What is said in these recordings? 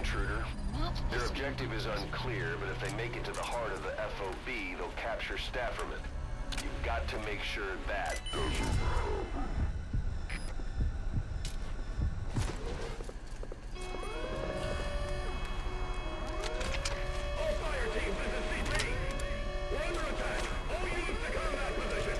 intruder. Their objective is unclear, but if they make it to the heart of the FOB, they'll capture Stafferman. You've got to make sure that doesn't happen. All fire teams, this is CP. We're under attack. All units to combat position.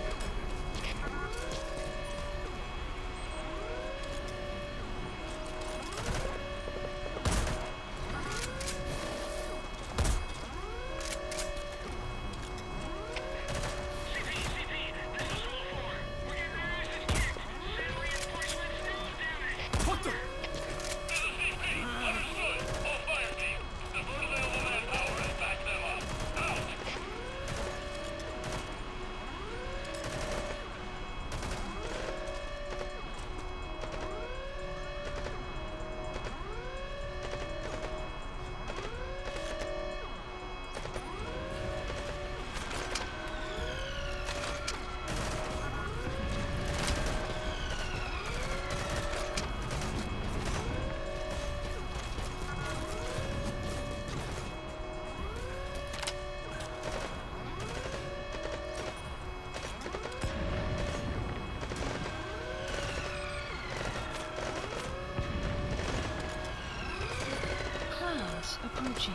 Approaching.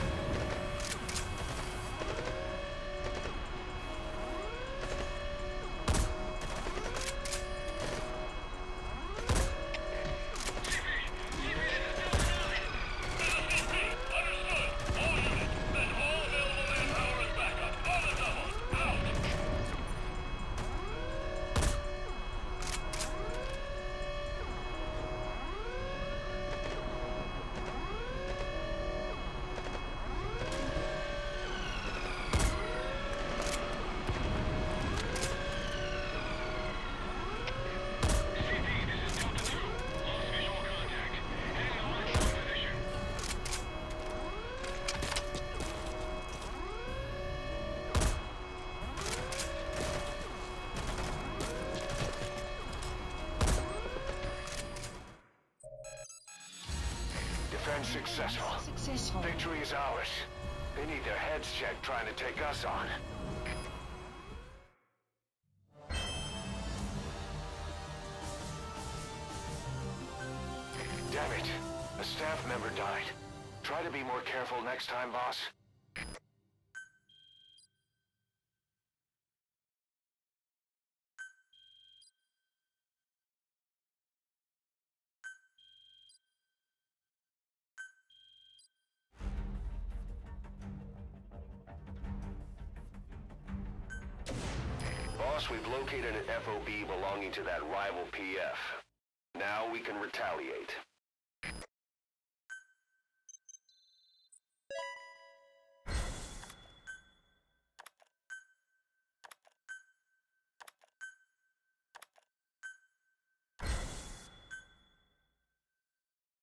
Successful. Victory is ours. They need their heads checked trying to take us on. Damn it. A staff member died. Try to be more careful next time, boss. Boss, we've located an FOB belonging to that rival PF. Now we can retaliate.